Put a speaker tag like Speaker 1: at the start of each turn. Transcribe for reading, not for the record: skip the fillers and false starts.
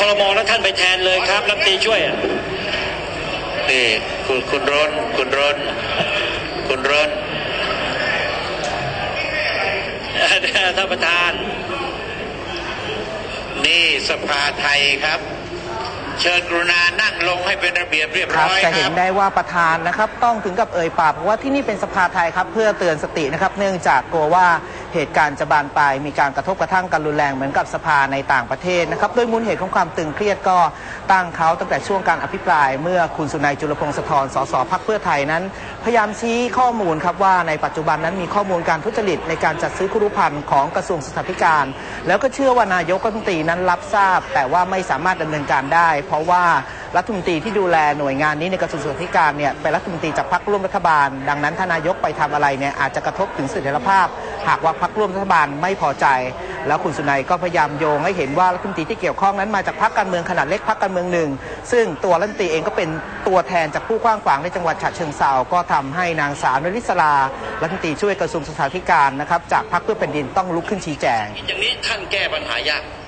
Speaker 1: รม.แล้วท่านไปแทนเลยครับรัฐมนตรีช่วย
Speaker 2: นี่คุณรน
Speaker 1: ท่านประธาน
Speaker 2: นี่สภาไทยครับเชิญกรุณานั่งลงให้เป็นระเบียบเรียบร้อยครับ
Speaker 3: จะเห็นได้ว่าประธานนะครับต้องถึงกับเอ่ยปากว่าที่นี่เป็นสภาไทยครับเพื่อเตือนสตินะครับเนื่องจากกลัวว่าเหตุการณ์จะบานปลายมีการกระทบกระทั่งกันรุนแรงเหมือนกับสภาในต่างประเทศนะครับโดยมูลเหตุของความตึงเครียดก็ตั้งเขาตั้งแต่ช่วงการอภิปรายเมื่อคุณสุนัยจุลพงศ์สะทอนสสพรรคเพื่อไทยนั้นพยายามชี้ข้อมูลครับว่าในปัจจุบันนั้นมีข้อมูลการทุจริตในการจัดซื้อครุภัณฑ์ของกระทรวงศึกษาธิการแล้วก็เชื่อว่านายกรัฐมนตรีนั้นรับทราบแต่ว่าไม่สามารถดำเนินการได้เพราะว่ารัฐมนตรีที่ดูแลหน่วยงานนี้ในกระทรวงศึกษาธิการเนี่ยเป็นรัฐมนตรีจากพรรคร่วมรัฐบาลดังนั้นถ้านายกไปทำอะไรเนี่ยอาจจะกระทบถึงเสถียรภาพหากว่าพรรคร่วมรัฐบาลไม่พอใจแล้วคุณสุนัยก็พยายามโยงให้เห็นว่ารัฐมนตรีที่เกี่ยวข้องนั้นมาจากพรรคการเมืองขนาดเล็กพรรคการเมืองหนึ่งซึ่งตัวรัฐมนตรีเองก็เป็นตัวแทนจากผู้กว้างขวางในจังหวัดฉะเชิงเทราก็ทำให้นางสาวนริศรารัฐมนตรีช่วยกระทรวงศึกษาธิการนะครับจากพรรคเพื่อแผ่นดินต้องลุกขึ้นชี้แจง
Speaker 1: อย่างนี้ท่านแก้ปัญหายาก